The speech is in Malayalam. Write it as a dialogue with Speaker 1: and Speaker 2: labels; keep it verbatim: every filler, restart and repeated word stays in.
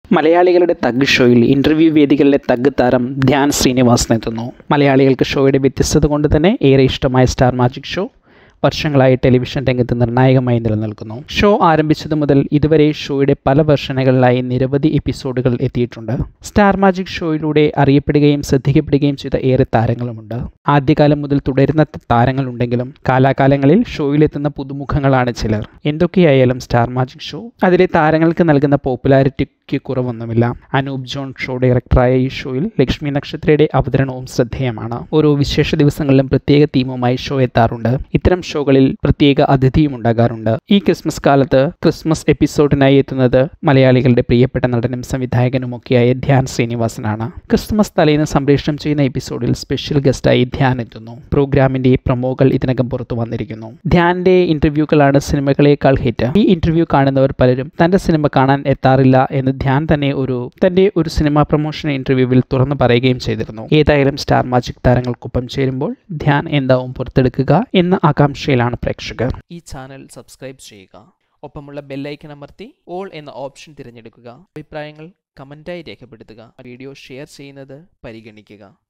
Speaker 1: മലയാളികളുടെ തഗ് ഷോയിൽ ഇൻ്റർവ്യൂ വേദികളിലെ തഗ് താരം ധ്യാൻ ശ്രീനിവാസൻ എത്തുന്നു. മലയാളികൾക്ക് ഷോയുടെ വ്യത്യസ്തത കൊണ്ട് തന്നെ ഏറെ ഇഷ്ടമായ സ്റ്റാർ മാജിക് ഷോ വർഷങ്ങളായി ടെലിവിഷൻ രംഗത്ത് നിർണായകമായി നിലനിൽക്കുന്നു. ഷോ ആരംഭിച്ചതു മുതൽ ഇതുവരെ ഷോയുടെ പല വെർഷനുകളിലായി നിരവധി എപ്പിസോഡുകൾ എത്തിയിട്ടുണ്ട്. സ്റ്റാർ മാജിക് ഷോയിലൂടെ അറിയപ്പെടുകയും ശ്രദ്ധിക്കപ്പെടുകയും ചെയ്ത ഏറെ താരങ്ങളുമുണ്ട്. ആദ്യകാലം മുതൽ തുടരുന്ന താരങ്ങളുണ്ടെങ്കിലും കാലാകാലങ്ങളിൽ ഷോയിലെത്തുന്ന പുതുമുഖങ്ങളാണ് ചിലർ. എന്തൊക്കെയായാലും സ്റ്റാർ മാജിക് ഷോ അതിലെ താരങ്ങൾക്ക് നൽകുന്ന പോപ്പുലാരിറ്റിക്ക് കുറവൊന്നുമില്ല. അനൂപ് ജോൺ ഷോ ഡയറക്ടറായ ഈ ഷോയിൽ ലക്ഷ്മി നക്ഷത്രയുടെ അവതരണവും ശ്രദ്ധേയമാണ്. ഓരോ വിശേഷ ദിവസങ്ങളിലും പ്രത്യേക തീമുമായി ഷോ എത്താറുണ്ട്. ഇത്തരം ഷോകളിൽ പ്രത്യേക അതിഥിയും ഉണ്ടാകാറുണ്ട്. ഈ ക്രിസ്മസ് കാലത്ത് ക്രിസ്മസ് എപ്പിസോഡിനായി എത്തുന്നത് മലയാളികളുടെ പ്രിയപ്പെട്ട നടനും സംവിധായകനുമൊക്കെയായ ധ്യാൻ ശ്രീനിവാസനാണ്. ക്രിസ്മസ് തലേന്ന് സംപ്രേഷണം ചെയ്യുന്ന എപ്പിസോഡിൽ സ്പെഷ്യൽ ഗസ്റ്റായി ധ്യാൻ എത്തുന്നു. പ്രോഗ്രാമിന്റെ പ്രൊമോകൾ ഇതിനകം പുറത്തു വന്നിരിക്കുന്നു. ധ്യാന്റെ ഇന്റർവ്യൂകളാണ് സിനിമകളേക്കാൾ ഹിറ്റ്. ഈ ഇന്റർവ്യൂ കാണുന്നവർ പലരും തന്റെ സിനിമ കാണാൻ എത്താറില്ല എന്ന് ധ്യാൻ തന്നെ ഒരു തന്റെ ഒരു സിനിമാ പ്രൊമോഷൻ ഇന്റർവ്യൂവിൽ തുറന്നു പറയുകയും ചെയ്തിരുന്നു. ഏതായാലും സ്റ്റാർ മാജിക് താരങ്ങൾക്കൊപ്പം ചേരുമ്പോൾ ധ്യാൻ എന്താവും പുറത്തെടുക്കുക എന്ന ആകാംക്ഷയിലാണ് പ്രേക്ഷകർ. ഈ ചാനൽ സബ്സ്ക്രൈബ് ചെയ്യുക. ഒപ്പമുള്ള ബെല്ലൈക്കൺ അമർത്തി ഓൾ എന്ന ഓപ്ഷൻ തിരഞ്ഞെടുക്കുക. അഭിപ്രായങ്ങൾ കമന്റായി രേഖപ്പെടുത്തുക. വീഡിയോ ഷെയർ ചെയ്യുന്നത് പരിഗണിക്കുക.